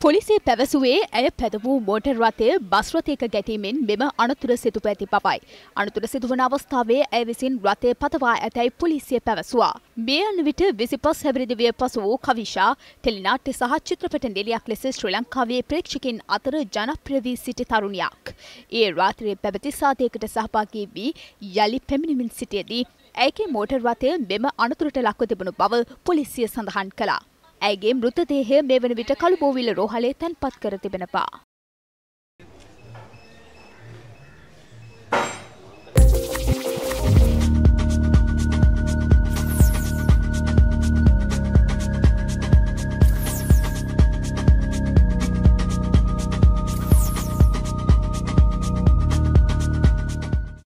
පොලිසිය පැවසුවේ ඇය පැද වූ මෝටර් රථය බස් රථයක ගැටීමෙන් මෙම අනතුර සිදුව ඇති බවයි. අනතුර සිදුවන අවස්ථාවේ ඇය විසින් රථය පතවා ඇතැයි පොලිසිය පැවසුවා. මේ යන විට 25 හැවිරිදි විය පසු වූ කවිෂා ටෙලිනාට්‍ය සහ චිත්‍රපට නිළියක් ලෙස ශ්‍රී ලංකාවේ ප්‍රේක්ෂකයන් අතර ජනප්‍රිය වී සිටි තරුණියක්. ඒ රාත්‍රියේ පැවති සාදයකට සහභාගී වී යලි පැමිණෙමින් සිටියේදී ඇයගේ මෝටර් රථය මෙම අනතුරට ලක්ව තිබුණු බව පොලිසිය සඳහන් කළා. ඇයගේ මෘතදේහය මේ වන විට කළුබෝවිල රෝහලේ තැන්පත් කර තිබෙනවා.